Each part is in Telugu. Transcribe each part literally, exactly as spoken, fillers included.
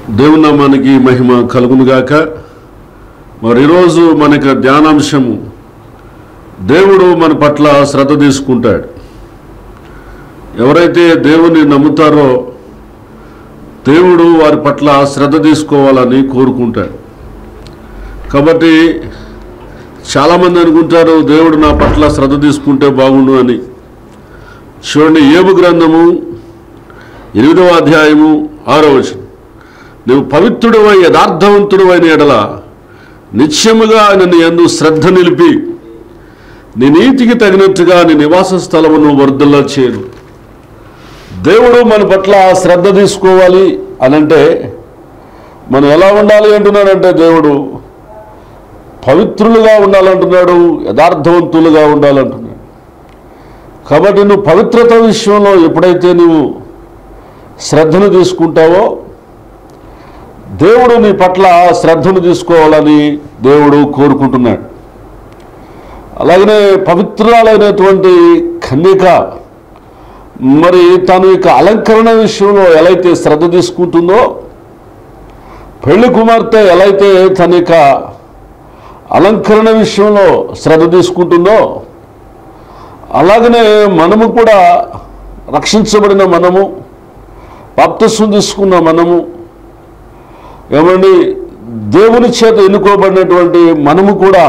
దేవుని నామానికి మహిమ కలుగును గాక. మరి ఈరోజు మనకి ధ్యానాంశము, దేవుడు మన పట్ల శ్రద్ధ తీసుకుంటాడు. ఎవరైతే దేవుని నమ్ముతారో దేవుడు వారి పట్ల శ్రద్ధ తీసుకోవాలని కోరుకుంటాడు. కాబట్టి చాలామంది అనుకుంటారు దేవుడు నా పట్ల శ్రద్ధ తీసుకుంటే బాగుండు అని. చూడండి, యోబు గ్రంథము ఎనిమిదవ అధ్యాయము ఆరో వచనం, నువ్వు పవిత్రుడవై యథార్థవంతుడవైన ఎడల నిశ్చయముగా ఆయన నీ యందు శ్రద్ధ నిలిపి నీ నీతికి తగినట్టుగా నీ నివాస స్థలమును వర్ధల్లో చేయను. దేవుడు మన పట్ల శ్రద్ధ తీసుకోవాలి అనంటే మనం ఎలా ఉండాలి అంటున్నాడంటే, దేవుడు పవిత్రులుగా ఉండాలంటున్నాడు, యథార్థవంతులుగా ఉండాలంటున్నాడు. కాబట్టి నువ్వు పవిత్రత విషయంలో ఎప్పుడైతే నువ్వు శ్రద్ధను తీసుకుంటావో దేవుడు నీ పట్ల శ్రద్ధను తీసుకోవాలని దేవుడు కోరుకుంటున్నాడు. అలాగనే పవిత్రాలైనటువంటి కన్యక మరి తన యొక్క అలంకరణ విషయంలో ఎలా అయితే శ్రద్ధ తీసుకుంటుందో, పెళ్లి కుమార్తె ఎలా అయితే తన యొక్క అలంకరణ విషయంలో శ్రద్ధ తీసుకుంటుందో, అలాగనే మనము కూడా రక్షించబడిన మనము, బాప్తిస్మం తీసుకున్న మనము, ఏమండి దేవుని చేత ఎన్నుకోబడినటువంటి మనము కూడా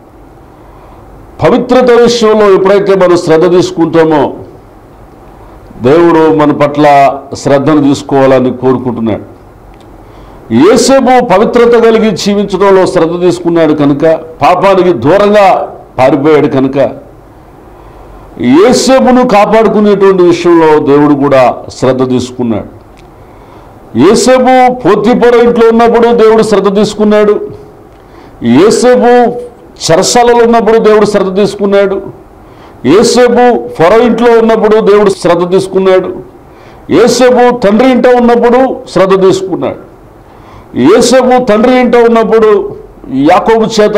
పవిత్రత విషయంలో ఎప్పుడైతే మనం శ్రద్ధ తీసుకుంటామో దేవుడు మన పట్ల శ్రద్ధను తీసుకోవాలని కోరుకుంటున్నాడు. యేసేపు పవిత్రత కలిగి జీవించడంలో శ్రద్ధ తీసుకున్నాడు కనుక, పాపానికి దూరంగా పారిపోయాడు కనుక యేసేపును కాపాడుకునేటువంటి విషయంలో దేవుడు కూడా శ్రద్ధ తీసుకున్నాడు. యేసేపు పోతీఫర ఇంట్లో ఉన్నప్పుడు దేవుడు శ్రద్ధ తీసుకున్నాడు. యేసేపు చెరసాలలో ఉన్నప్పుడు దేవుడు శ్రద్ధ తీసుకున్నాడు. యేసేపు ఫరో ఇంట్లో ఉన్నప్పుడు దేవుడు శ్రద్ధ తీసుకున్నాడు. యేసేపు తండ్రి ఇంట ఉన్నప్పుడు శ్రద్ధ తీసుకున్నాడు. యేసేపు తండ్రి ఇంట ఉన్నప్పుడు యాకోబు చేత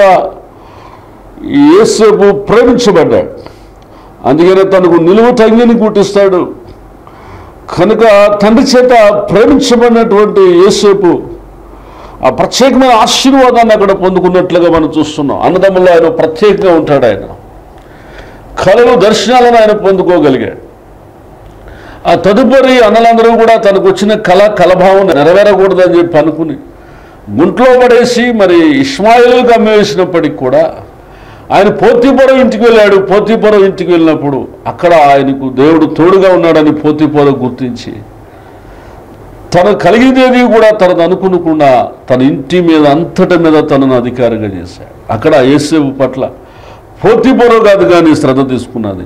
యేసేపు ప్రేమించబడ్డాడు. అందుకనే తనకు నిలువు తంగిని కుట్టిస్తాడు కనుక తండ్రి చేత ప్రేమించబడినటువంటి యేసేపు ఆ ప్రత్యేకమైన ఆశీర్వాదాన్ని అక్కడ పొందుకున్నట్లుగా మనం చూస్తున్నాం. అన్నదమ్ముల్లో ఆయన ప్రత్యేకంగా ఉంటాడు. ఆయన కళలు దర్శనాలను ఆయన పొందుకోగలిగాడు. ఆ తదుపరి అన్నలందరూ కూడా తనకు వచ్చిన కళ కలభావం నెరవేరకూడదని చెప్పి అనుకుని గుంట్లో పడేసి మరి ఇష్మాయిలుకి అమ్మేసినప్పటికి కూడా ఆయన పోతీఫర ఇంటికి వెళ్ళాడు. పోతీఫర ఇంటికి వెళ్ళినప్పుడు అక్కడ ఆయనకు దేవుడు తోడుగా ఉన్నాడని పోతీఫర గుర్తించి తను కలిగినది కూడా తనను అనుకునకుండా తన ఇంటి మీద అంతటి మీద తనను అధికారంగా చేశాడు. అక్కడ యేసేపు పట్ల పోతీఫర కాదు కానీ శ్రద్ధ తీసుకున్నది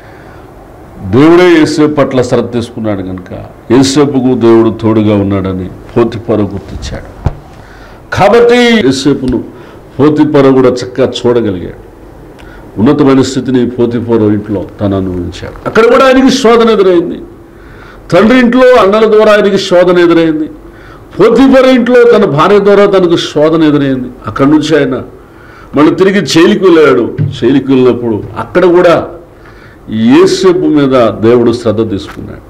దేవుడే. యేసేపు పట్ల శ్రద్ధ తీసుకున్నాడు కనుక యేసేపుకు దేవుడు తోడుగా ఉన్నాడని పోతీఫర గుర్తించాడు. కాబట్టి యేసేపును పోతీఫర కూడా చక్కగా చూడగలిగాడు. ఉన్నతమైన స్థితిని పోతీఫర ఇంట్లో తను అనుభవించాడు. అక్కడ కూడా ఆయనకి శోధన ఎదురైంది. తండ్రి ఇంట్లో అన్నల ద్వారా ఆయనకి శోధన ఎదురైంది. పోతీఫర ఇంట్లో తన భార్య ద్వారా తనకు శోధన ఎదురైంది. అక్కడి నుంచి ఆయన మళ్ళీ తిరిగి జైలుకి వెళ్ళాడు. జైలుకి వెళ్ళినప్పుడు అక్కడ కూడా యేసేపు మీద దేవుడు శ్రద్ధ తీసుకున్నాడు.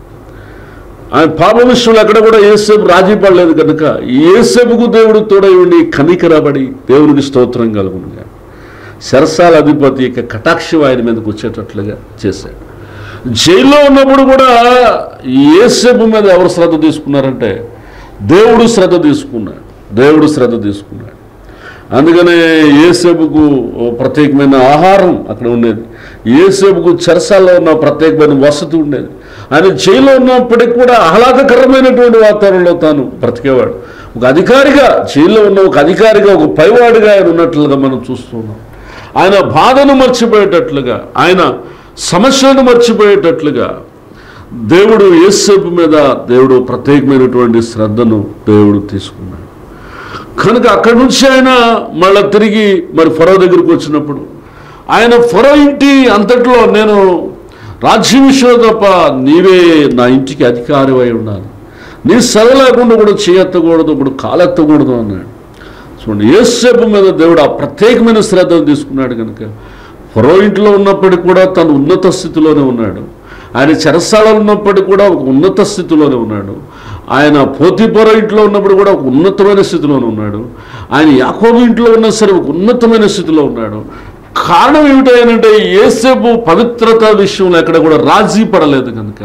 ఆయన పాప విషయంలో అక్కడ కూడా యేసేపు రాజీ పడలేదు కనుక యేసేపుకు దేవుడు తోడై ఉండి కనికరబడి దేవునికి స్తోత్రం కలుగునుగా శరసాల అధిపతి యొక్క కటాక్షం ఆయన మీదకి వచ్చేటట్లుగా చేశాడు. జైల్లో ఉన్నప్పుడు కూడా యేసేపు మీద ఎవరు శ్రద్ధ తీసుకున్నారంటే దేవుడు శ్రద్ధ తీసుకున్నాడు. దేవుడు శ్రద్ధ తీసుకున్నాడు. అందుకనే యేసేపుకు ప్రత్యేకమైన ఆహారం అక్కడ ఉండేది. యేసేపుకు చెరసాల్లో ఉన్న ప్రత్యేకమైన వసతి ఉండేది. ఆయన జైల్లో ఉన్నప్పటికీ కూడా ఆహ్లాదకరమైనటువంటి వాతావరణంలో తాను బ్రతికేవాడు. ఒక అధికారిగా, జైల్లో ఉన్న ఒక అధికారిగా, ఒక పైవాడిగా ఆయన ఉన్నట్లుగా మనం చూస్తున్నాం. ఆయన బాధను మర్చిపోయేటట్లుగా, ఆయన సమస్యను మర్చిపోయేటట్లుగా దేవుడు యేసేపు మీద దేవుడు ప్రత్యేకమైనటువంటి శ్రద్ధను దేవుడు తీసుకున్నాడు. కనుక అక్కడి నుంచి ఆయన మళ్ళీ తిరిగి మరి ఫరో దగ్గరికి వచ్చినప్పుడు ఆయన ఫరో ఇంటి అంతట్లో నేను రాజ్యం విషయంలో తప్ప నీవే నా ఇంటికి అధికారి అయి ఉండాలి, నీ సెలవు లేకుండా కూడా చేయెత్తకూడదు, ఇప్పుడు కాలెత్తకూడదు అన్నాడు. చూడండి, యేసేపు మీద దేవుడు ఆ ప్రత్యేకమైన శ్రద్ధను తీసుకున్నాడు కనుక ఫరో ఇంట్లో ఉన్నప్పటికీ కూడా తను ఉన్నత స్థితిలోనే ఉన్నాడు. ఆయన చెరసాలలో ఉన్నప్పటికీ కూడా ఒక ఉన్నత స్థితిలోనే ఉన్నాడు. ఆయన పోతీఫర ఇంట్లో ఉన్నప్పుడు కూడా ఒక ఉన్నతమైన స్థితిలోనే ఉన్నాడు. ఆయన యాకోబు ఇంట్లో ఉన్నా సరే ఒక ఉన్నతమైన స్థితిలో ఉన్నాడు. కారణం ఏమిటంటే యోసేపు పవిత్రత విషయంలో ఎక్కడ కూడా రాజీ పడలేదు కనుక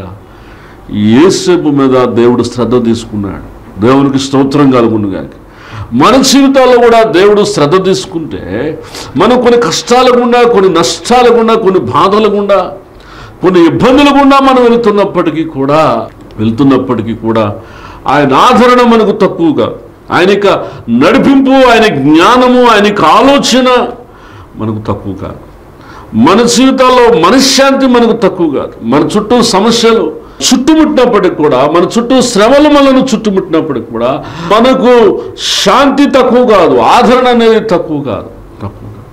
యోసేపు మీద దేవుడు శ్రద్ధ తీసుకున్నాడు. దేవునికి స్తోత్రం కలుగును గాక. మన జీవితాల్లో కూడా దేవుడు శ్రద్ధ తీసుకుంటే మనం కొన్ని కష్టాల గుండా, కొన్ని నష్టాల గుండా, కొన్ని బాధల గుండా, కొన్ని ఇబ్బందుల గుండా మనం వెళుతున్నప్పటికీ కూడా వెళ్తున్నప్పటికీ కూడా ఆయన ఆదరణ మనకు తక్కువగా, ఆయన యొక్క నడిపింపు, ఆయన జ్ఞానము, ఆయన యొక్క ఆలోచన మనకు తక్కువ కాదు. మన జీవితాల్లో మనశ్శాంతి మనకు తక్కువ కాదు. మన చుట్టూ సమస్యలు చుట్టుముట్టినప్పటికి కూడా, మన చుట్టూ శ్రమలు మనను చుట్టుముట్టినప్పటికి కూడా మనకు శాంతి తక్కువ కాదు, ఆదరణ అనేది తక్కువ కాదు తక్కువ కాదు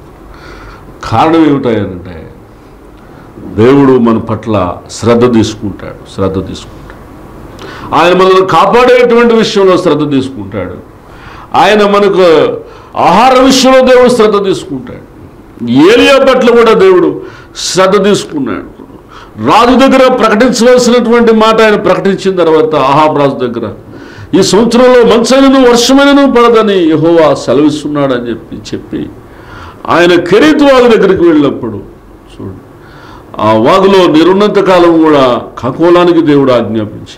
కారణం ఏమిటంటే దేవుడు మన పట్ల శ్రద్ధ తీసుకుంటాడు శ్రద్ధ తీసుకుంటాడు ఆయన మనల్ని కాపాడేటువంటి విషయంలో శ్రద్ధ తీసుకుంటాడు. ఆయన మనకు ఆహార విషయంలో దేవుడు శ్రద్ధ తీసుకుంటాడు. ఏలియా పట్ల కూడా దేవుడు శ్రద్ధ తీసుకున్నాడు. రాజు దగ్గర ప్రకటించవలసినటువంటి మాట ఆయన ప్రకటించిన తర్వాత అహాబ్ రాజు దగ్గర ఈ సంవత్సరంలో మంచైనను వర్షమైనను పడదని యెహోవా సెలవిస్తున్నాడు అని చెప్పి చెప్పి ఆయన కెరీతు వాగు దగ్గరికి వెళ్ళినప్పుడు చూడు, ఆ వాగులో నిరున్నంత కాలం కూడా ఖగోళానికి దేవుడు ఆజ్ఞాపించి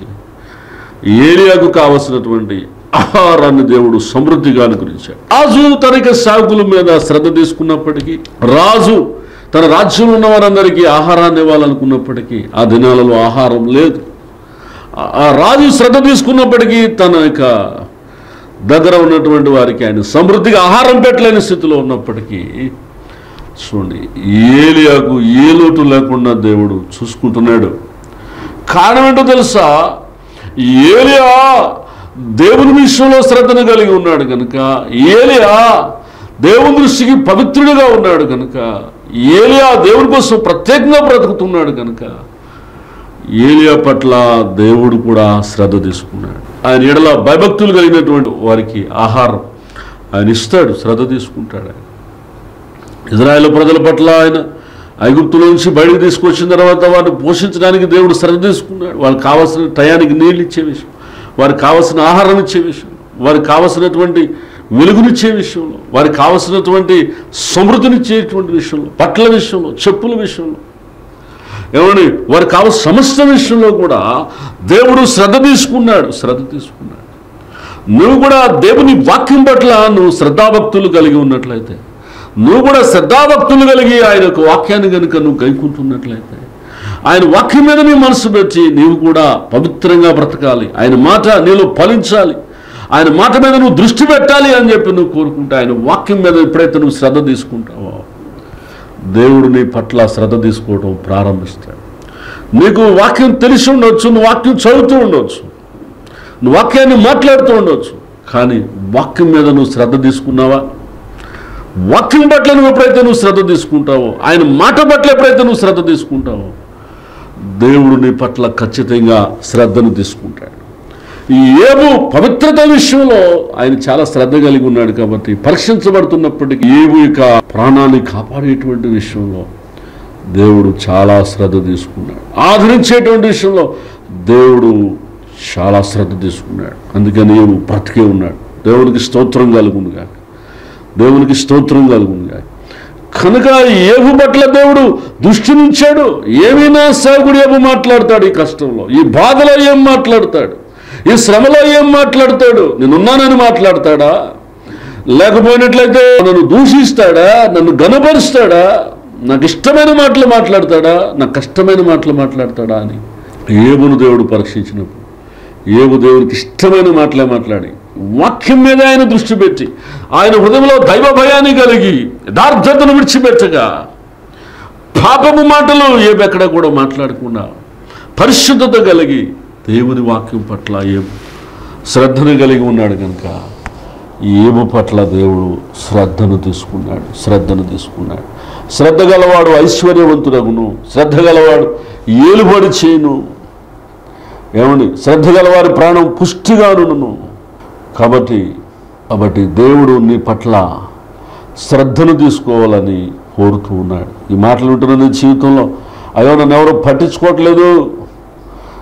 ఏలియాకు కావలసినటువంటి ఆహారాన్ని దేవుడు సమృద్ధిగా అనుగ్రహించాడు. రాజు తనకి సాగుల మీద శ్రద్ధ తీసుకున్నప్పటికీ, రాజు తన రాజ్యంలో ఉన్న వారందరికీ ఆహారాన్ని ఇవ్వాలనుకున్నప్పటికీ ఆ దినాలలో ఆహారం లేదు. ఆ రాజు శ్రద్ధ తీసుకున్నప్పటికీ తన యొక్క దగ్గర ఉన్నటువంటి వారికి ఆయన సమృద్ధిగా ఆహారం పెట్టలేని స్థితిలో ఉన్నప్పటికీ చూడండి ఏలియాకు ఏ లోటు లేకుండా దేవుడు చూసుకుంటున్నాడు. కారణం ఏంటో తెలుసా? ఏలియా దేవుని విషయంలో శ్రద్ధను కలిగి ఉన్నాడు కనుక, ఏలియా దేవుని దృష్టికి పవిత్రుడిగా ఉన్నాడు కనుక, ఏలియా దేవుని కోసం ప్రత్యేకంగా బ్రతుకుతున్నాడు కనుక ఏలియా పట్ల దేవుడు కూడా శ్రద్ధ తీసుకున్నాడు. ఆయన ఎడల భయభక్తులు కలిగినటువంటి వారికి ఆహారం ఆయన ఇస్తాడు, శ్రద్ధ తీసుకుంటాడు. ఆయన ఇజ్రాయేల్ ప్రజల పట్ల ఆయన ఐగుప్తుల నుంచి బయటకు తీసుకొచ్చిన తర్వాత వారిని పోషించడానికి దేవుడు శ్రద్ధ తీసుకున్నాడు. వాళ్ళకి కావాల్సిన టయానికి నీళ్ళు ఇచ్చే విషయం, వారికి కావాల్సిన ఆహారం ఇచ్చే విషయం, వారికి కావాల్సినటువంటి వెలుగునిచ్చే విషయంలో, వారికి కావలసినటువంటి సమృద్ధినిచ్చేటువంటి విషయంలో, బట్టల విషయంలో, చెప్పుల విషయంలో, ఏమని వారికి కావాల్సిన సమస్త విషయంలో కూడా దేవుడు శ్రద్ధ తీసుకున్నాడు శ్రద్ధ తీసుకున్నాడు నువ్వు కూడా దేవుని వాక్యం పట్ల నువ్వు శ్రద్ధాభక్తులు కలిగి ఉన్నట్లయితే, నువ్వు కూడా శ్రద్ధాభక్తులు కలిగి ఆయన యొక్క వాక్యాన్ని కనుక నువ్వు గైకుంటున్నట్లయితే, ఆయన వాక్యం మీద నీ మనసు పెట్టి నీవు కూడా పవిత్రంగా బ్రతకాలి, ఆయన మాట నీలో ఫలించాలి, ఆయన మాట మీద నువ్వు దృష్టి పెట్టాలి అని చెప్పి నువ్వు కోరుకుంటే, ఆయన వాక్యం మీద ఎప్పుడైతే నువ్వు శ్రద్ధ తీసుకుంటావో దేవుడు నీ పట్ల శ్రద్ధ తీసుకోవడం ప్రారంభిస్తాడు. నీకు వాక్యం తెలిసి ఉండవచ్చు, నువ్వు వాక్యం చదువుతూ ఉండవచ్చు, నువ్వు వాక్యాన్ని మాట్లాడుతూ ఉండవచ్చు, కానీ వాక్యం మీద నువ్వు శ్రద్ధ తీసుకున్నావా? వాక్యం పట్ల నువ్వు ఎప్పుడైతే నువ్వు శ్రద్ధ తీసుకుంటావో, ఆయన మాట పట్ల ఎప్పుడైతే నువ్వు శ్రద్ధ తీసుకుంటావో దేవుడు నీ పట్ల ఖచ్చితంగా శ్రద్ధను తీసుకుంటాడు. ఈ ఏబు పవిత్రత విషయంలో ఆయన చాలా శ్రద్ధ కలిగి ఉన్నాడు కాబట్టి పరీక్షించబడుతున్నప్పటికీ ఏబు యొక్క ప్రాణాన్ని కాపాడేటువంటి విషయంలో దేవుడు చాలా శ్రద్ధ తీసుకున్నాడు. ఆదరించేటువంటి విషయంలో దేవుడు చాలా శ్రద్ధ తీసుకున్నాడు. అందుకని ఏబు బ్రతికే ఉన్నాడు. దేవునికి స్తోత్రం కలుగునుగా దేవునికి స్తోత్రం కలుగునుగా కనుక ఏబు పట్ల దేవుడు దృష్టి నుంచాడు. ఏమైనా సేవకుడు ఏబు మాట్లాడతాడు, ఈ కష్టంలో, ఈ బాధలో ఏం మాట్లాడతాడు, ఈ శ్రమలో ఏం మాట్లాడతాడు? నేనున్నానని మాట్లాడతాడా? లేకపోయినట్లయితే నన్ను దూషిస్తాడా? నన్ను గనపరుస్తాడా? నాకు ఇష్టమైన మాటలు మాట్లాడతాడా? నాకు కష్టమైన మాటలు మాట్లాడతాడా అని ఏబును దేవుడు పరీక్షించినప్పుడు ఏబు దేవునికి ఇష్టమైన మాటలే మాట్లాడి వాక్యం మీద ఆయన దృష్టి పెట్టి ఆయన హృదయంలో దైవ భయాన్ని కలిగి యథార్థతను విడిచిపెట్టగా పాపము మాటలు ఏబెక్కడ కూడా మాట్లాడకుండా పరిశుద్ధత కలిగి దేవుని వాక్యం పట్ల ఏబు శ్రద్ధను కలిగి ఉన్నాడు కనుక ఏబు పట్ల దేవుడు శ్రద్ధను తీసుకున్నాడు శ్రద్ధను తీసుకున్నాడు శ్రద్ధ గలవాడు ఐశ్వర్యవంతుడగును, శ్రద్ధ గలవాడు ఏలుబడి చేయను, ఏమని శ్రద్ధ గలవారి ప్రాణం పుష్టిగానును. కాబట్టి కాబట్టి దేవుడు నీ పట్ల శ్రద్ధను తీసుకోవాలని కోరుతూ ఉన్నాడు. ఈ మాటలు ఉంటున్న నీ జీవితంలో, అయ్యో నన్ను ఎవరు పట్టించుకోవట్లేదు,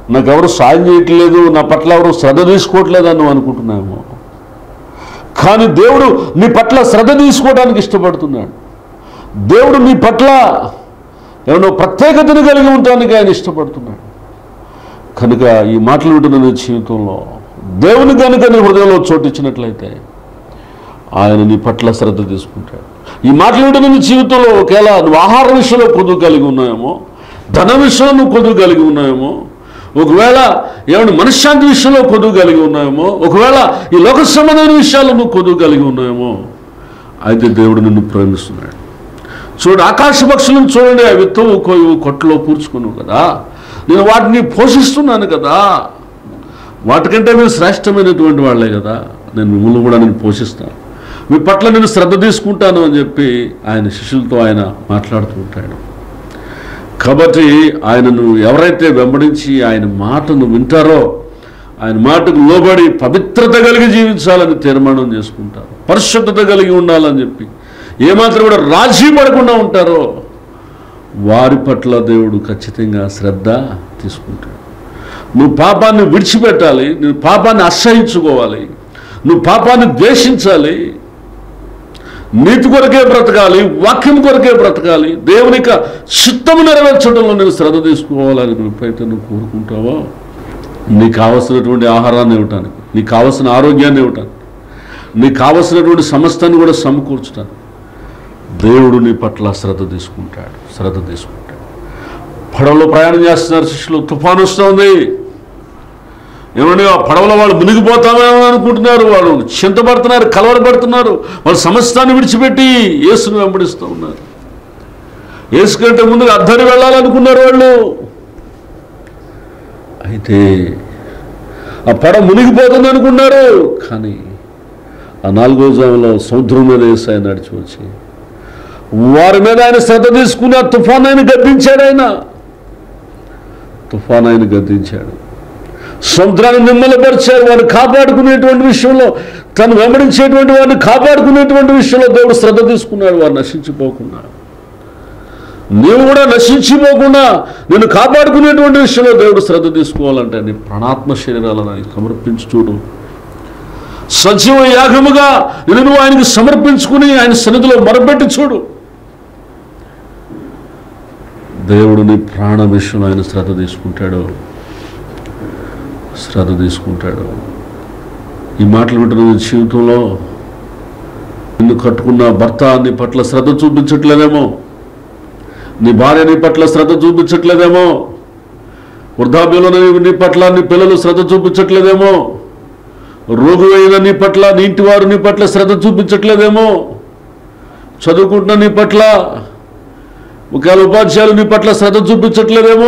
నాకెవరు సాయం చేయట్లేదు, నా పట్ల ఎవరు శ్రద్ధ తీసుకోవట్లేదు అని నువ్వు అనుకుంటున్నామో. కానీ దేవుడు నీ పట్ల శ్రద్ధ తీసుకోవడానికి ఇష్టపడుతున్నాడు. దేవుడు నీ పట్ల ఏమన్నా ప్రత్యేకతను కలిగి ఉండడానికి ఆయన ఇష్టపడుతున్నాడు. కనుక ఈ మాటలు వింటున్న నీ జీవితంలో దేవుని కనుక నీ హృదయంలో చోటు ఇచ్చినట్లయితే ఆయన నీ పట్ల శ్రద్ధ తీసుకుంటాడు. ఈ మాటలు వింటున్న నీ జీవితంలో ఒకవేళ నువ్వు ఆహార విషయంలో కొదువు కలిగి ఉన్నాయేమో, ధన విషయంలో నువ్వు కొదువు కలిగి ఉన్నాయేమో, ఒకవేళ ఏమైనా మనశ్శాంతి విషయంలో కొదువు కలిగి ఉన్నాయేమో, ఒకవేళ ఈ లోక సంబంధమైన విషయాల్లో నువ్వు కొదువు కలిగి ఉన్నాయేమో, అయితే దేవుడు నిన్ను ప్రేమిస్తున్నాడు. చూడు, ఆకాశ పక్షులను చూడండి, అవి విత్తవు కోయు కొట్టలో పూడ్చుకున్నావు కదా, నేను వాటిని పోషిస్తున్నాను కదా, వాటికంటే మీరు శ్రేష్టమైనటువంటి వాళ్ళే కదా, నేను మిమ్మల్ని కూడా నేను పోషిస్తాను, మీ పట్ల నేను శ్రద్ధ తీసుకుంటాను అని చెప్పి ఆయన శిష్యులతో ఆయన మాట్లాడుతూ ఉంటాడు. కాబట్టి ఆయనను ఎవరైతే వెంబడించి ఆయన మాటను వింటారో, ఆయన మాటకు లోబడి పవిత్రత కలిగి జీవించాలని తీర్మానం చేసుకుంటారు, పరిశుద్ధత కలిగి ఉండాలని చెప్పి ఏమాత్రం కూడా రాజీ పడకుండా ఉంటారో, వారి పట్ల దేవుడు ఖచ్చితంగా శ్రద్ధ తీసుకుంటాడు. నువ్వు పాపాన్ని విడిచిపెట్టాలి, నువ్వు పాపాన్ని అసహించుకోవాలి, నువ్వు పాపాన్ని ద్వేషించాలి, నీతి కొరకే బ్రతకాలి, వాక్యం కొరకే బ్రతకాలి, దేవుని యొక్క చిత్తము నెరవేర్చడంలో నేను శ్రద్ధ తీసుకోవాలని నువ్వు ఎప్పుడైతే నువ్వు కోరుకుంటావో, నీకు కావలసినటువంటి ఆహారాన్ని ఇవ్వటానికి, నీకు కావలసిన ఆరోగ్యాన్ని ఇవ్వటానికి, నీకు కావలసినటువంటి సమస్తాన్ని కూడా సమకూర్చడానికి దేవుడు నీ పట్ల శ్రద్ధ తీసుకుంటాడు శ్రద్ధ తీసుకుంటాడు పడవలో ప్రయాణం చేస్తున్నారు శిష్యులు, తుఫాను వస్తుంది. ఏమంటే ఆ పడవలో వాళ్ళు మునిగిపోతామేమో అనుకుంటున్నారు, వాళ్ళు చింతపడుతున్నారు, కలవరపడుతున్నారు, వాళ్ళు సమస్తాన్ని విడిచిపెట్టి యేసును వెంబడిస్తూ ఉన్నారు. యేసు కంటే ముందు అద్దరి వెళ్ళాలనుకున్నారు వాళ్ళు. అయితే ఆ పడవ మునిగిపోతుంది అనుకున్నారు, కానీ ఆ నాలుగో జాములో సముద్రం మీద యేసు నడిచి వచ్చి వారి మీద ఆయన శ్రద్ధ తీసుకుని ఆ తుఫాన్ ఆయన గద్దించాడు. ఆయన తుఫాన్ ఆయన గద్దించాడు, సముద్రాన్ని నిమ్మలపరిచారు. వారిని కాపాడుకునేటువంటి విషయంలో, తను వెంబడించేటువంటి వారిని కాపాడుకునేటువంటి విషయంలో దేవుడు శ్రద్ధ తీసుకున్నాడు, వారు నశించిపోకుండా. నీవు కూడా నశించిపోకుండా నేను కాపాడుకునేటువంటి విషయంలో దేవుడు శ్రద్ధ తీసుకోవాలంటే నీ ప్రాణాత్మ శరీరాలను ఆయన సమర్పించి చూడు. సజీవ యాగముగా నేను నువ్వు ఆయనకి సమర్పించుకుని ఆయన సన్నిధిలో మొరపెట్టి చూడు. దేవుడు నీ ప్రాణ విషయంలో ఆయన శ్రద్ధ తీసుకుంటాడు శ్రద్ధ తీసుకుంటాడు ఈ మాటలు వింటున్న నీ జీవితంలో నిన్ను కట్టుకున్న భర్త నీ పట్ల శ్రద్ధ చూపించట్లేదేమో, నీ భార్య నీ పట్ల శ్రద్ధ చూపించట్లేదేమో, వృద్ధాప్యంలో నీ పట్ల నీ పిల్లలు శ్రద్ధ చూపించట్లేదేమో, రోగు అయిన నీ పట్ల నీ ఇంటి వారు నీ పట్ల శ్రద్ధ చూపించట్లేదేమో, చదువుకుంటున్న నీ పట్ల ఒకవేళ ఉపాధ్యాయులు నీ పట్ల శ్రద్ధ చూపించట్లేదేమో.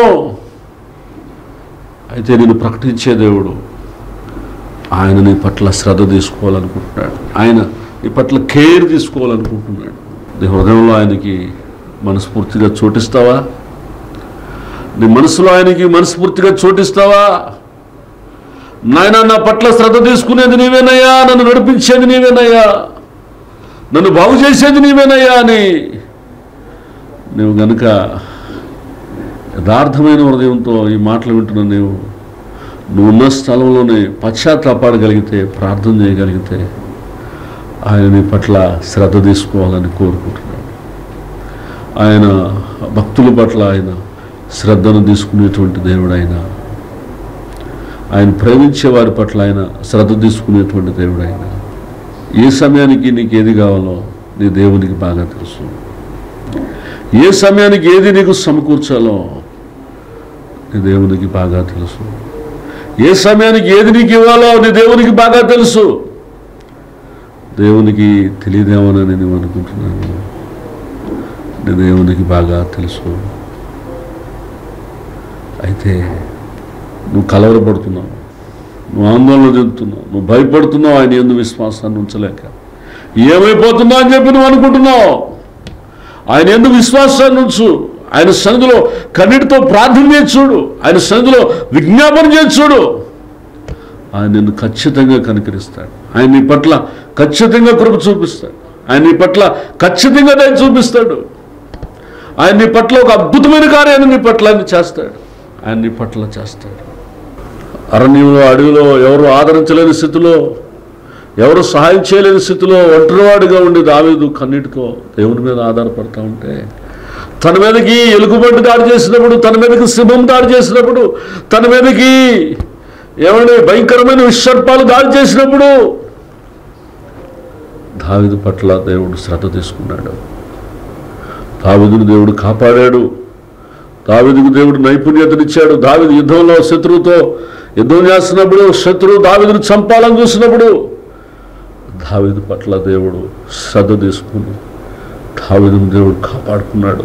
అయితే నేను ప్రకటించే దేవుడు ఆయన నీ పట్ల శ్రద్ధ తీసుకోవాలనుకుంటున్నాడు, ఆయన నీ పట్ల కేర్ తీసుకోవాలనుకుంటున్నాడు. నీ హృదయంలో ఆయనకి మనస్ఫూర్తిగా చోటిస్తావా? నీ మనసులో ఆయనకి మనస్ఫూర్తిగా చోటిస్తావా? నాయన నా పట్ల శ్రద్ధ తీసుకునేది నీవేనయ్యా, నన్ను నడిపించేది నీవేనయ్యా, నన్ను బాగు చేసేది నీవేనయ్యా అని నువ్వు గనుక యథార్థమైన హృదయంతో ఈ మాటలు వింటున్న నీవు నువ్వు ఉన్న స్థలంలోనే పశ్చాత్తాపడగలిగితే, ప్రార్థన చేయగలిగితే ఆయన నీ పట్ల శ్రద్ధ తీసుకోవాలని కోరుకుంటున్నాడు. ఆయన భక్తుల పట్ల ఆయన శ్రద్ధను తీసుకునేటువంటి దేవుడు, ఆయన ఆయన ప్రేమించే వారి పట్ల ఆయన శ్రద్ధ తీసుకునేటువంటి దేవుడు. ఆయన ఏ సమయానికి నీకు ఏది కావాలో నీ దేవునికి బాగా తెలుసు. ఏ సమయానికి ఏది నీకు సమకూర్చాలో నీ దేవునికి బాగా తెలుసు. ఏ సమయానికి ఏది నీకు ఇవ్వాలో నీ దేవునికి బాగా తెలుసు. దేవునికి తెలియదేమోనని నేను అనుకుంటున్నాను, నీ దేవునికి బాగా తెలుసు. అయితే నువ్వు కలవరపడుతున్నావు, నువ్వు ఆందోళన చెందుతున్నావు, నువ్వు భయపడుతున్నావు, ఆయన యందు విశ్వాసాన్ని ఉంచలేక ఏమైపోతున్నావు అని చెప్పి నువ్వు అనుకుంటున్నావు. ఆయన యందు విశ్వాసాన్ని ఉంచు, ఆయన సన్నిధిలో కన్నీటితో ప్రార్థన చేసి చూడు, ఆయన సన్నిధిలో విజ్ఞాపన చేసి చూడు. ఆయన నిన్ను ఖచ్చితంగా కనికరిస్తాడు, ఆయన నీ పట్ల ఖచ్చితంగా కృప చూపిస్తాడు, ఆయన నీ పట్ల ఖచ్చితంగా దయ చూపిస్తాడు, ఆయన నీ పట్ల ఒక అద్భుతమైన కార్యాన్ని నీ పట్ల ఆయన చేస్తాడు, ఆయన నీ పట్ల చేస్తాడు. అరణ్యంలో, అడవిలో ఎవరు ఆదరించలేని స్థితిలో, ఎవరు సహాయం చేయలేని స్థితిలో ఒంటరివాడిగా ఉండి దావీదు కన్నీటితో దేవుని మీద ఆధారపడతా ఉంటే, తన మీదకి ఎలుగుబంటి దాడి చేసినప్పుడు, తన మీదకి సింహం దాడి చేసినప్పుడు, తన మీదకి ఏమంటే భయంకరమైన విషర్పాలు దాడి చేసినప్పుడు దావీదు పట్ల దేవుడు శ్రద్ధ తీసుకున్నాడు. దావీదును దేవుడు కాపాడాడు. దావీదుకు దేవుడు నైపుణ్యతనిచ్చాడు. దావీదు యుద్ధంలో శత్రువుతో యుద్ధం చేస్తున్నప్పుడు, శత్రువు దావీదును చంపాలని చూసినప్పుడు దావీదు పట్ల దేవుడు శ్రద్ధ తీసుకుని దావీదును దేవుడు కాపాడుకున్నాడు.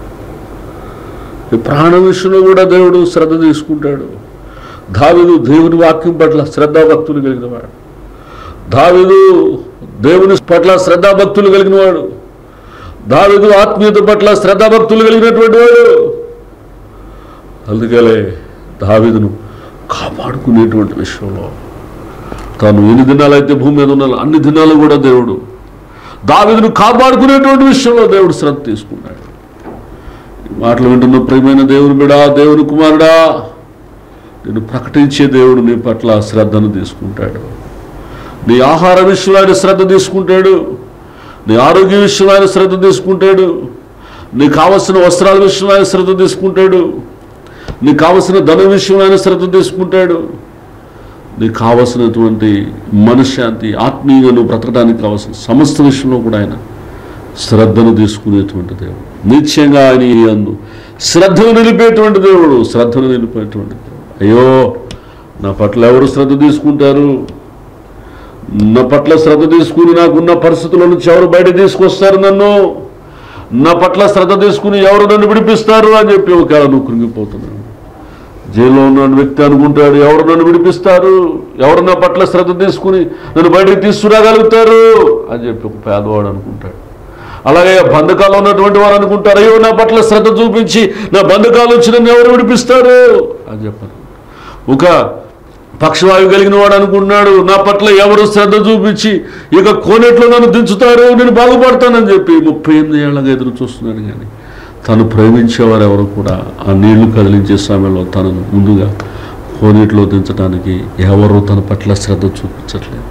ఈ ప్రాణ విషయంలో కూడా దేవుడు శ్రద్ధ తీసుకుంటాడు. దావీదు దేవుని వాక్యం పట్ల శ్రద్ధాభక్తులు కలిగినవాడు. దావీదు దేవుని పట్ల శ్రద్ధాభక్తులు కలిగినవాడు. దావీదు ఆత్మీయత పట్ల శ్రద్ధాభక్తులు కలిగినటువంటి వాడు. అందుకలే దావీదును కాపాడుకునేటువంటి విషయంలో తాను ఎన్ని దినాలైతే భూమి మీద ఉన్నాలో అన్ని దినాలు కూడా దేవుడు దావీదును కాపాడుకునేటువంటి విషయంలో దేవుడు శ్రద్ధ తీసుకున్నాడు. ఈ మాటలు వింటున్న ప్రియమైన దేవుని బిడా, దేవుని కుమారుడా, నేను ప్రకటించే దేవుడు నీ పట్ల శ్రద్ధను తీసుకుంటాడు. నీ ఆహార విషయంలో ఆయన శ్రద్ధ తీసుకుంటాడు. నీ ఆరోగ్య విషయంలో ఆయన శ్రద్ధ తీసుకుంటాడు. నీకు కావలసిన వస్త్రాల విషయంలో ఆయన శ్రద్ధ తీసుకుంటాడు. నీకు కావలసిన ధన విషయంలో ఆయన శ్రద్ధ తీసుకుంటాడు. నీకు కావలసినటువంటి మనశ్శాంతి, ఆత్మీయంగా నువ్వు బ్రతకడానికి కావాల్సిన సమస్త విషయంలో కూడా ఆయన శ్రద్ధను తీసుకునేటువంటి దేవుడు. నిశ్చయంగా ఆయన ఈ అందు శ్రద్ధను నిలిపేటువంటి దేవుడు, శ్రద్ధను నిలిపేటువంటి దేవుడు. అయ్యో, నా పట్ల ఎవరు శ్రద్ధ తీసుకుంటారు? నా పట్ల శ్రద్ధ తీసుకుని నాకున్న పరిస్థితుల నుంచి ఎవరు బయట తీసుకొస్తారు? నన్ను నా పట్ల శ్రద్ధ తీసుకుని ఎవరు నన్ను విడిపిస్తారు అని చెప్పి ఒకవేళ నువ్వు కృంగిపోతున్నావు. జైల్లో ఉన్న వ్యక్తి అనుకుంటాడు, ఎవరు నన్ను విడిపిస్తారు, ఎవరు నా పట్ల శ్రద్ధ తీసుకుని నన్ను బయటకు తీసుకురాగలుగుతారు అని చెప్పి ఒక పేదవాడు అనుకుంటాడు. అలాగే బంధకాలు ఉన్నటువంటి వారు అనుకుంటారు, అయ్యో నా పట్ల శ్రద్ధ చూపించి నా బంధకాలు వచ్చి నన్ను ఎవరు విడిపిస్తారు అని చెప్పారు. ఒక పక్షవాయువు కలిగిన వాడు అనుకుంటున్నాడు, నా పట్ల ఎవరు శ్రద్ధ చూపించి ఇక కోనేట్లో నన్ను దించుతారు, నేను బాగుపడతానని చెప్పి ముప్పై ఎనిమిది ఏళ్ళగా ఎదురు చూస్తున్నాడు. కానీ తను ప్రేమించేవారు ఎవరు కూడా ఆ నీళ్లు కదిలించే సమయంలో తనను ముందుగా కోనేట్లో దించడానికి ఎవరు తన పట్ల శ్రద్ధ చూపించట్లేదు.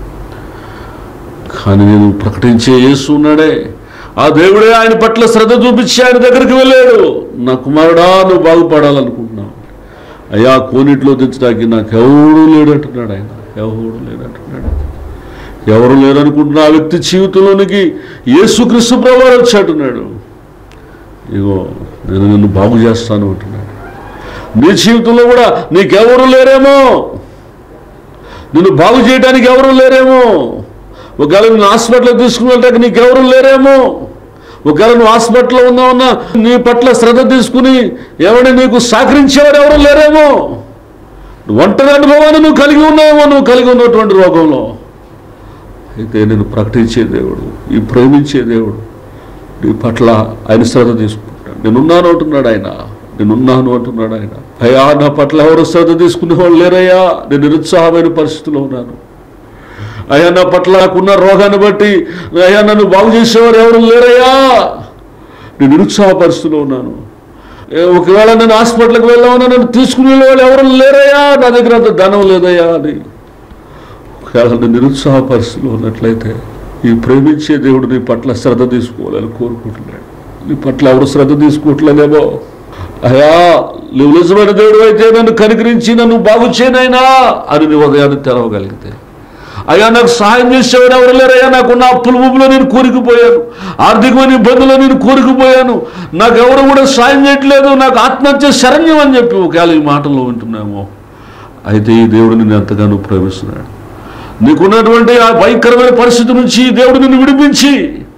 కానీ నేను ప్రకటించే యేసు ఉన్నాడే, ఆ దేవుడే ఆయన పట్ల శ్రద్ధ చూపించి ఆయన దగ్గరికి వెళ్ళాడు. నా కుమారుడా, నువ్వు బాగుపడాలనుకుంటున్నావు, అయ్యా కోనేట్లో దించడానికి నాకు ఎవరు లేడంటున్నాడు. ఆయన ఎవరు లేడంటున్నాడు. ఎవరు లేరనుకుంటున్నా ఆ వ్యక్తి జీవితంలోనికి యేసుక్రీస్తు ప్రభువు వచ్చాడున్నాడు. ఇగో నేను నిన్ను బాగు చేస్తాను అంటున్నాడు. నీ జీవితంలో కూడా నీకెవరు లేరేమో, నిన్ను బాగు చేయడానికి ఎవరు లేరేమో. ఒకవేళ నువ్వు హాస్పిటల్కి తీసుకుని వెళ్ళడానికి నీకెవరు లేరేమో. ఒకవేళ నువ్వు హాస్పిటల్లో ఉన్నావున్నా నీ పట్ల శ్రద్ధ తీసుకుని ఎవరిని నీకు సహకరించేవారు ఎవరు లేరేమో. ఒంటరి అనుభవాన్ని నువ్వు కలిగి ఉన్నావేమో, నువ్వు కలిగి ఉన్నటువంటి రోగంలో. అయితే నేను ప్రకటించే దేవుడు, ఈ ప్రేమించే దేవుడు నీ పట్ల ఆయన శ్రద్ధ తీసుకుంటాడు. నేనున్నాను అంటున్నాడు ఆయన, నేనున్నాను అంటున్నాడు ఆయన. అయ్యా, నా పట్ల ఎవరు శ్రద్ధ తీసుకునే వాళ్ళు లేరయ్యా, నేను నిరుత్సాహమైన పరిస్థితిలో ఉన్నాను. అయ్యా, నా పట్ల నాకున్న రోగాన్ని బట్టి అయ్యా నన్ను బాగు చేసేవారు ఎవరు లేరయ్యా, నేను నిరుత్సాహ పరిస్థితిలో ఉన్నాను. ఒకవేళ నేను హాస్పిటల్కి వెళ్ళామన్నా నన్ను తీసుకుని వెళ్ళే వాళ్ళు ఎవరు లేరయ్యా, నా దగ్గర అంత ధనం లేదయ్యా అని ఒకవేళ నేను నిరుత్సాహ పరిస్థితిలో ఉన్నట్లయితే ఈ ప్రేమించే దేవుడు నీ పట్ల శ్రద్ధ తీసుకోవాలని కోరుకుంటున్నాడు. నీ పట్ల ఎవరు శ్రద్ధ తీసుకోవట్లేదేమో. అయ్యా, నువ్వు నిజమైన దేవుడు అయితే నన్ను కనికరించి నన్ను బాగు చేయనైనా అని నీ ఉదయాన్ని తెరవగలిగితే, అయ్యా నాకు సహాయం చేసేవారు ఎవరు లేరయ్యా, నాకున్న అప్పుల ఊపులో నేను కూరుకుపోయాను, ఆర్థికమైన ఇబ్బందుల్లో నేను కూరుకుపోయాను, నాకు ఎవరు కూడా సాయం చేయట్లేదు, నాకు ఆత్మహత్య శరణ్యం అని చెప్పి ఒకవేళ ఈ మాటల్లో వింటున్నామో, అయితే ఈ దేవుడు నిన్ను ఎంతగానో ప్రేమిస్తున్నాడు. నీకున్నటువంటి ఆ భయంకరమైన పరిస్థితి నుంచి దేవుడు నిన్ను విడిపించి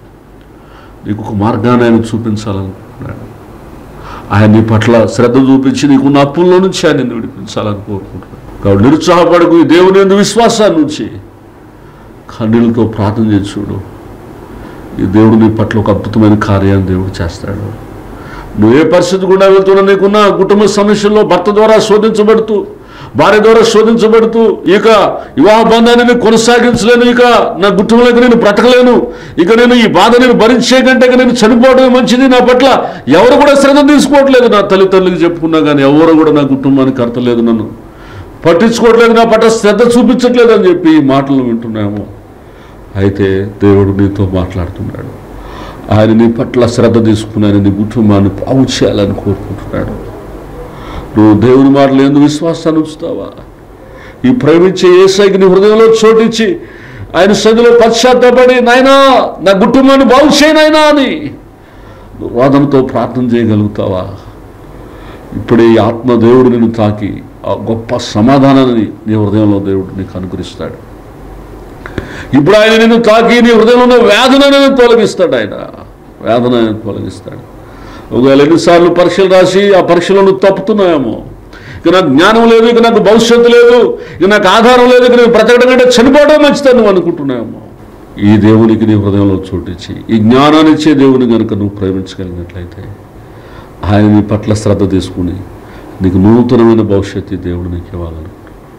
నీకు ఒక మార్గాన్ని ఆయన చూపించాలనుకుంటున్నాడు. ఆయన నీ పట్ల శ్రద్ధ చూపించి నీకున్న అప్పుల్లో నుంచి ఆయన నిన్ను విడిపించాలని కోరుకుంటున్నాడు. కాబట్టి నిరుత్సాహపడకు, ఈ దేవుని యందు విశ్వాసాన్ని నుంచి కన్నీళ్ళతో ప్రార్థన చేసి చూడు. ఈ దేవుడు నీ పట్ల ఒక అద్భుతమైన కార్యాన్ని దేవుడు చేస్తాడు. నువ్వు ఏ పరిస్థితి గుండా వెళ్తున్నా, నీకున్న కుటుంబ సమస్యల్లో భర్త ద్వారా శోధించబడుతూ, భార్య ద్వారా శోధించబడుతూ, ఇక వివాహ బంధాన్ని కొనసాగించలేను, ఇక నా కుటుంబంలోకి నేను బ్రతకలేను, ఇక నేను ఈ బాధ నేను భరించే కంటే నేను చనిపోవడమే మంచిది, నా పట్ల ఎవరు కూడా శ్రద్ధ తీసుకోవట్లేదు, నా తల్లిదండ్రులకు చెప్పుకున్నా కానీ ఎవరు కూడా నా కుటుంబానికి అర్థలేదు, నన్ను పట్టించుకోవట్లేదు, నా పట్ల శ్రద్ధ చూపించట్లేదు అని చెప్పి ఈ మాటలు వింటున్నాము. అయితే దేవుడు నీతో మాట్లాడుతున్నాడు. ఆయన నీ పట్ల శ్రద్ధ తీసుకుని ఆయన నీ కుటుంబాన్ని బాగు చేయాలని కోరుకుంటున్నాడు. నువ్వు దేవుని మాటలు ఎందుకు విశ్వాసాన్ని ఉంచుతావా? ఈ ప్రేమించే యేసయ్యకి నీ హృదయంలో చోటిచ్చి ఆయన సన్నిధిలో పశ్చాత్తాపడి, నాయనా నా కుటుంబాన్ని బాగు చేయనైనా అని నువ్వు వాదనతో ప్రార్థన చేయగలుగుతావా? ఇప్పుడే ఈ ఆత్మ దేవుడు నిన్ను తాకి ఆ గొప్ప సమాధానాన్ని నీ హృదయంలో దేవుడు నీకు అనుగ్రహిస్తాడు. ఇప్పుడు ఆయన నిన్ను తాకి నీ హృదయంలో ఉన్న వేదనను తొలగిస్తాడు. ఆయన వేదనను తొలగిస్తాడు. ఒకవేళ ఎన్నిసార్లు పరీక్షలు రాసి ఆ పరీక్షలో నువ్వు తప్పుతున్నాయేమో, ఇక నాకు జ్ఞానం లేదు, ఇక నాకు భవిష్యత్తు లేదు, ఇక నాకు ఆధారం లేదు, ఇక నేను బ్రతకడం కంటే చనిపోవడం మంచిదని నువ్వు అనుకుంటున్నాయేమో, ఈ దేవునికి నీ హృదయంలో చోటిచ్చి ఈ జ్ఞానాన్ని ఇచ్చే దేవుని కనుక నువ్వు ప్రేమించగలిగినట్లయితే ఆయన నీ పట్ల శ్రద్ధ తీసుకుని నీకు నూతనమైన భవిష్యత్తు దేవుడు నీకు ఇవ్వాలను.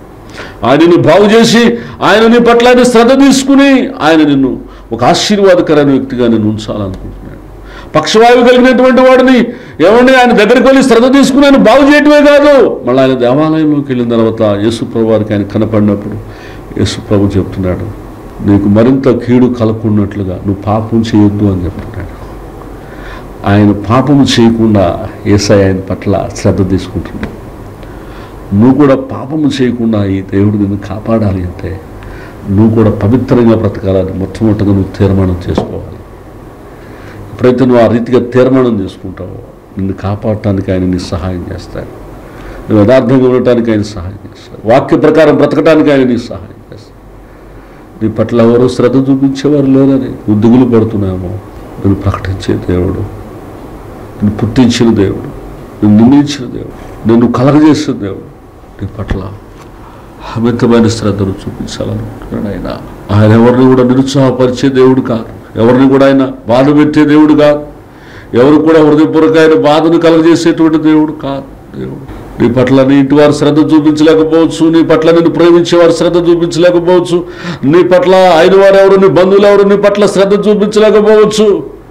ఆయనని బాగు చేసి ఆయన నీ పట్ల ఆయన శ్రద్ధ తీసుకుని ఆయన నిన్ను ఒక ఆశీర్వాదకరమైన వ్యక్తిగా నేను ఉంచాలనుకుంటున్నాడు. పక్షవాయువు కలిగినటువంటి వాడిని ఏమండి ఆయన దగ్గరికి వెళ్ళి శ్రద్ధ తీసుకుని ఆయన బాగు చేయటమే కాదు, మళ్ళీ ఆయన దేవాలయంలోకి వెళ్ళిన తర్వాత యేసుప్రభు వారికి ఆయన కనపడినప్పుడు యేసుప్రభు చెప్తున్నాడు, నీకు మరింత కీడు కలగకున్నట్లుగా నువ్వు పాపం చేయొద్దు అని చెప్తున్నాడు. ఆయన పాపము చేయకుండా యేసయ్య ఆయన పట్ల శ్రద్ధ తీసుకుంటున్నాడు. నువ్వు కూడా పాపము చేయకుండా ఈ దేవుడు నిన్ను కాపాడాలి అంటే నువ్వు కూడా పవిత్రంగా బ్రతకాలని మొట్టమొదటిగా నువ్వు తీర్మానం చేసుకోవాలి. ఎప్పుడైతే నువ్వు ఆ రీతిగా తీర్మానం చేసుకుంటావో నిన్ను కాపాడటానికి ఆయన నీ సహాయం చేస్తాడు. నువ్వు యథార్థంగా ఉండటానికి ఆయన సహాయం చేస్తాడు. వాక్య ప్రకారం బ్రతకడానికి ఆయన నీ సహాయం చేస్తాడు. నీ పట్ల ఎవరో శ్రద్ధ చూపించేవారు లేదని నువ్వు దిగులు పడుతున్నామో, నేను ప్రకటించే దేవుడు, నిన్ను పుట్టించిన దేవుడు, నిన్ను నిర్మించిన దేవుడు, నిన్ను కలగజేసిన దేవుడు నీ పట్ల అమితమైన శ్రద్ధను చూపించాలనుకుంటున్నాడు. ఆయన ఆయన ఎవరిని కూడా నిరుత్సాహపరిచే దేవుడు కాదు, ఎవరిని కూడా ఆయన బాధ పెట్టే దేవుడు కాదు, ఎవరు కూడా హృదయపూర్వక ఆయన బాధను కలగజేసేటువంటి దేవుడు కాదు. దేవుడు నీ పట్ల నీ ఇంటి వారు శ్రద్ధ చూపించలేకపోవచ్చు, నీ పట్ల నిన్ను ప్రేమించేవారు శ్రద్ధ చూపించలేకపోవచ్చు, నీ పట్ల ఆయన వారు ఎవరు, నీ బంధువులు ఎవరు నీ పట్ల శ్రద్ధ చూపించలేకపోవచ్చు.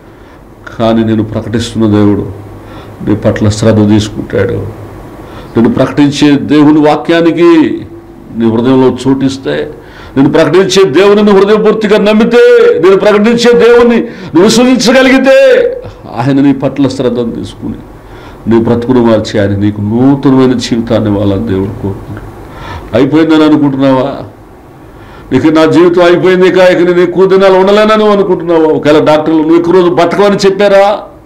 కానీ నేను ప్రకటిస్తున్న దేవుడు నీ పట్ల శ్రద్ధ తీసుకుంటాడు. నేను ప్రకటించే దేవుని వాక్యానికి నీ హృదయంలో చోటిస్తే, నేను ప్రకటించే దేవుని హృదయపూర్తిగా నమ్మితే, నేను ప్రకటించే దేవుని నువ్వు విశ్వసించగలిగితే ఆయన నీ పట్ల శ్రద్ధను తీసుకుని నీ బ్రతుకును మార్చి ఆయన నీకు నూతనమైన జీవితాన్ని వాళ్ళని దేవుడు కోరుకుంటాడు. అయిపోయిందని అనుకుంటున్నావా? నీకు నా జీవితం అయిపోయింది, ఇక ఇక నేను ఎక్కువ దినాలు ఉండలేనని అనుకుంటున్నావా? ఒకవేళ డాక్టర్లు నువ్వు ఎక్కువ రోజు బతకమని చెప్పారా?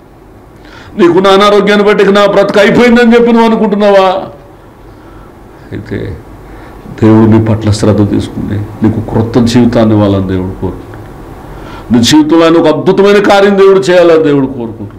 నీకున్న అనారోగ్యాన్ని బట్టి నా బ్రతుకు అయిపోయిందని చెప్పి నువ్వు అనుకుంటున్నావా? అయితే దేవుడు నీ పట్ల శ్రద్ధ తీసుకుని నీకు క్రొత్త జీవితాన్ని వాళ్ళని దేవుడు కోరుకుంటున్నాడు. నీ జీవితంలో ఆయన ఒక అద్భుతమైన కార్యం దేవుడు చేయాలని దేవుడు కోరుకుంటున్నాడు.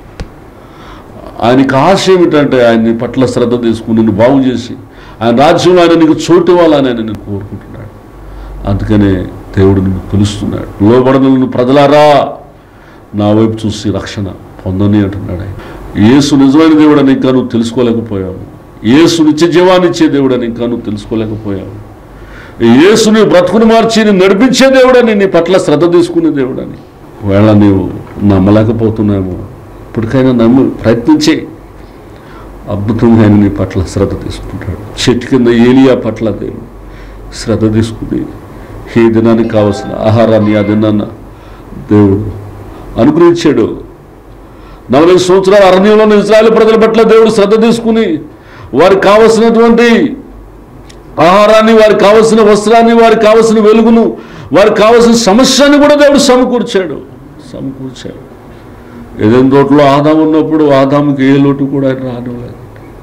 ఆయనకి ఆశ ఏమిటంటే ఆయన నీ పట్ల శ్రద్ధ తీసుకుని నిన్ను బాగు చేసి ఆయన రాజ్యంలో ఆయన నీకు చోటు ఇవ్వాలని ఆయన నేను కోరుకుంటున్నాడు. అందుకనే దేవుడు నిన్ను పిలుస్తున్నాడు. లోబడను ప్రజలారా నా వైపు చూసి రక్షణ పొందని అంటున్నాడు. ఆయన యేసు నిజమైన దేవుడు అని ఇంకా నువ్వు తెలుసుకోలేకపోయావు. యేసు నిత్య జీవాన్ని ఇచ్చే దేవుడు అని ఇంకా నువ్వు తెలుసుకోలేకపోయావు. యేసుని బ్రతుకుని మార్చి నేను నడిపించే దేవుడని, నీ పట్ల శ్రద్ధ తీసుకునే దేవుడని వేళ నీవు నమ్మలేకపోతున్నామో ఇప్పటికైనా నమ్ము, ప్రయత్నించే. అద్భుతంగా ఆయన నీ పట్ల శ్రద్ధ తీసుకుంటాడు. చెట్టు కింద ఏలియా పట్ల దేవుడు శ్రద్ధ తీసుకుని ఈ దినానికి కావలసిన ఆహారాన్ని ఆ దినాన్న దేవుడు అనుగ్రహించాడు. నలభై సంవత్సరాల అరణ్యంలోని ఇశ్రాయేలు ప్రజల పట్ల దేవుడు శ్రద్ధ తీసుకుని వారికి కావలసినటువంటి ఆహారాన్ని, వారికి కావలసిన వస్త్రాన్ని, వారికి కావలసిన వెలుగును, వారికి కావలసిన సమస్యని కూడా దేవుడు సమకూర్చాడు సమకూర్చాడు ఏదైనా తోటలో ఆదాం ఉన్నప్పుడు ఆదాముకి ఏ లోటు కూడా ఆయన రానివ్వలేదు.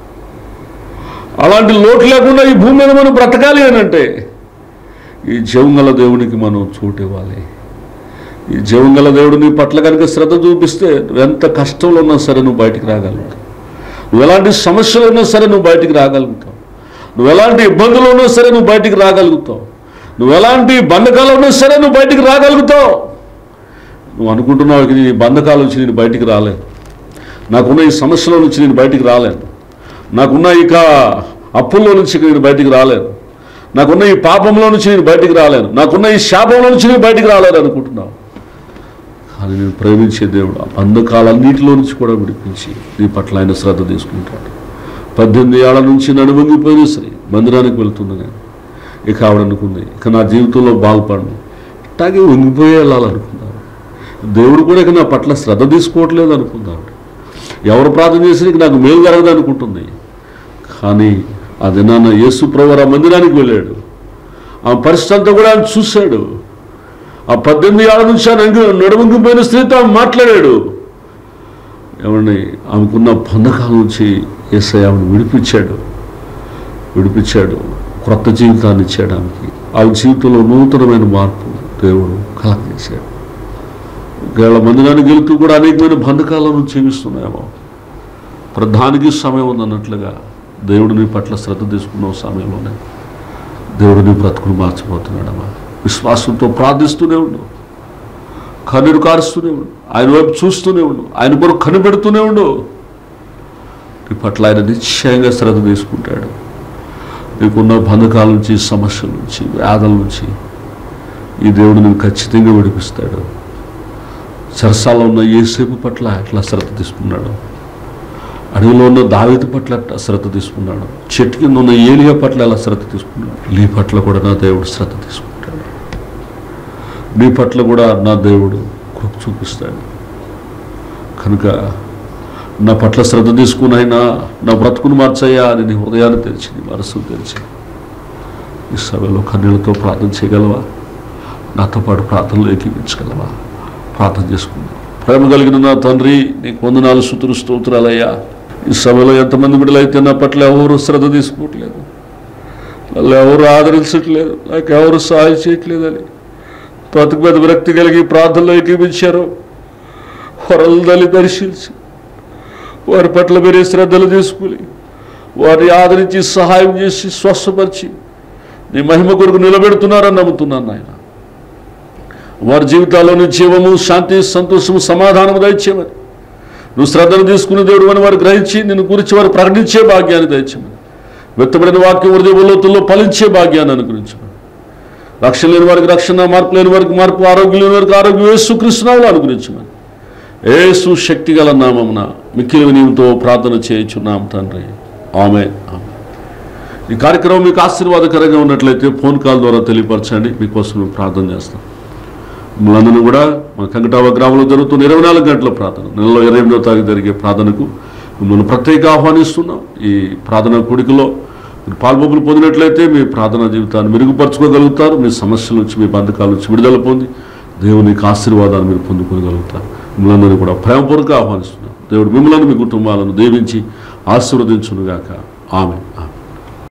అలాంటి లోటు లేకుండా ఈ భూమి మీద మనం బ్రతకాలి అని అంటే ఈ జీవంగల దేవునికి మనం చోటు ఇవ్వాలి. ఈ జీవంగల దేవుడు నీ పట్ల కనుక శ్రద్ధ చూపిస్తే నువ్వు ఎంత కష్టంలో ఉన్నా సరే నువ్వు బయటికి రాగలుగుతావు. నువ్వు ఎలాంటి సమస్యలు ఉన్నా సరే నువ్వు బయటికి రాగలుగుతావు. నువ్వు ఎలాంటి ఇబ్బందులు ఉన్నా సరే నువ్వు బయటికి రాగలుగుతావు. నువ్వు ఎలాంటి బంధకాలు ఉన్నా సరే నువ్వు బయటికి రాగలుగుతావు. నువ్వు అనుకుంటున్నావు నీ బంధకాల నుంచి నేను బయటికి రాలేను, నాకున్న ఈ సమస్యల నుంచి నేను బయటికి రాలేను, నాకున్న ఇక అప్పుల్లో నుంచి నేను బయటికి రాలేను, నాకున్న ఈ పాపంలో నుంచి నేను బయటికి రాలేను, నాకున్న ఈ శాపంలో నుంచి నేను బయటికి రాలేను అనుకుంటున్నావు. కానీ నేను ప్రేమించే దేవుడు ఆ బంధకాలన్నిటిలో నుంచి కూడా విడిపించి నీ పట్ల ఆయన శ్రద్ధ తీసుకుంటాడు. పద్దెనిమిది ఏళ్ల నుంచి నడువంగిపోయిన స్త్రీ మందిరానికి వెళ్తున్నా నేను. ఇక ఆవిడ అనుకుంది, ఇక నా జీవితంలో బాగుపడను, ఇట్లాగే వంగిపోయి వెళ్ళాలనుకున్నాను. దేవుడు కూడా ఇక నా పట్ల శ్రద్ధ తీసుకోవట్లేదు అనుకున్నాడు. ఎవరు ప్రార్థన చేసి నాకు మేలు జరగదు అనుకుంటుంది. కానీ ఆ దినాన యేసు ప్రభువు ఆ మందిరానికి వెళ్ళాడు. ఆ పరిస్థితి అంతా కూడా ఆయన చూశాడు. ఆ పద్దెనిమిది ఏళ్ళ నుంచి ఆయన నడుముంగిపోయిన స్త్రీతో ఆమె మాట్లాడాడు. ఏమండి, ఆమెకున్న బంధకాల నుంచి యేసయ్య ఆమెను విడిపించాడు విడిపించాడు క్రొత్త జీవితాన్ని ఇచ్చాడు ఆమెకి. ఆమె జీవితంలో నూతనమైన మార్పు దేవుడు కలగజేశాడు. ఒకవేళ మందిరానికి వెళుతూ కూడా అనేకమైన బంధకాల నుంచి జీవిస్తున్నాయేమో. ప్రధానికి సమయం ఉందన్నట్లుగా దేవుడు నీ పట్ల శ్రద్ధ తీసుకున్న సమయంలోనే దేవుడు నీ బ్రతుకును మార్చిపోతున్నాడమ్మా. విశ్వాసంతో ప్రార్థిస్తూనే ఉండు, కన్నీరు కారుస్తూనే ఉండు, ఆయన వైపు చూస్తూనే ఉండు, ఆయన కొరకు కనిపెడుతూనే ఉండు. నీ పట్ల ఆయన నిశ్చయంగా శ్రద్ధ తీసుకుంటాడు. నీకున్న బంధకాల నుంచి, సమస్యల నుంచి, వ్యాధుల నుంచి ఈ దేవుడు నేను ఖచ్చితంగా విడిపిస్తాడు. చెరసాలలో ఉన్న యేసేపు పట్ల ఎట్లా శ్రద్ధ తీసుకున్నాడు, అడవిలో ఉన్న దావీదు పట్ల ఎట్లా శ్రద్ధ తీసుకున్నాడు, చెట్టు కింద ఉన్న ఏలియా పట్ల ఎలా శ్రద్ధ తీసుకున్నాడు, నీ పట్ల కూడా నా దేవుడు శ్రద్ధ తీసుకుంటాడు. నీ పట్ల కూడా నా దేవుడు కృప చూపిస్తాడు. కనుక నా పట్ల శ్రద్ధ తీసుకుని అయినా నా బ్రతుకును మార్చయ్యా అని నీ హృదయాన్ని తెరిచి, నీ మనసును తెరిచి ఈ సభలో కన్నీళ్లతో ప్రార్థన చేయగలవా? నాతో పాటు ప్రార్థనలు ఏకీపించగలవా? ప్రార్థన చేసుకుందాం. ప్రేమ కలిగిన నా తండ్రి, నీకు వందనాలు, స్తుతులు, స్తోత్రాలయ్యా. ఈ సభలో ఎంతమంది బిడ్డలైతే నా పట్ల ఎవరు శ్రద్ధ తీసుకోవట్లేదు, నన్ను ఎవరు ఆదరించట్లేదు, నాకు ఎవరు సహాయం చేయట్లేదని బ్రతుకు మీద విరక్తి కలిగి ప్రార్థనలో ఏకీపించారు. వరల్దని పరిశీలించి వారి పట్ల మీరే శ్రద్ధలు తీసుకుని వారిని ఆదరించి సహాయం చేసి స్వస్థపరిచి నీ మహిమ కొరకు నిలబెడుతున్నారని నమ్ముతున్నాను నాయన. వారి జీవితాల్లోని జీవము, శాంతి, సంతోషము, సమాధానము దయచేయమని, నువ్వు శ్రద్ధను తీసుకునే దేవుడు అని వారు గ్రహించి నిన్ను గురించి వారు ప్రకటించే భాగ్యాన్ని దయచేయమని, వ్యక్తపడిన వాక్యం హృదయ లోతుల్లో ఫలించే భాగ్యాన్ని అనుగ్రహించమని, రక్షణ లేని వారికి రక్షణ, మార్పు లేని వారికి మార్పు, ఆరోగ్యం లేని వారికి ఆరోగ్యం యేసుక్రీస్తు నామములో అనుగ్రహించమని యేసు శక్తి గల నామమున మిక్కిలి వినయంతో ప్రార్థన చేయుచున్నాం తండ్రి. ఆమేన్. ఈ కార్యక్రమం మీకు ఆశీర్వాదకరంగా ఉన్నట్లయితే ఫోన్ కాల్ ద్వారా తెలియపరచండి, మీకోసం మేము ప్రార్థన చేస్తాం. మిమ్మల్ని కూడా మన కంకటావ గ్రామంలో జరుగుతున్న ఇరవై నాలుగు గంటల ప్రార్థన, నెలలో ఇరవై ఎనిమిదవ తారీఖు జరిగే ప్రార్థనకు మిమ్మల్ని ప్రత్యేక ఆహ్వానిస్తున్నాం. ఈ ప్రార్థన కూడికలో మీరు పాల్పొప్పులు పొందినట్లయితే మీ ప్రార్థనా జీవితాన్ని మెరుగుపరచుకోగలుగుతారు. మీ సమస్యల నుంచి, మీ బంధకాల నుంచి విడుదల పొంది దేవునికి ఆశీర్వాదాన్ని మీరు పొందుకోగలుగుతారు. మిమ్మల్ని కూడా ప్రేమపూర్వక ఆహ్వానిస్తున్నాం. దేవుడు మిమ్మల్ని, మీ కుటుంబాలను దీవించి ఆశీర్వదించునుగాక. ఆమేన్.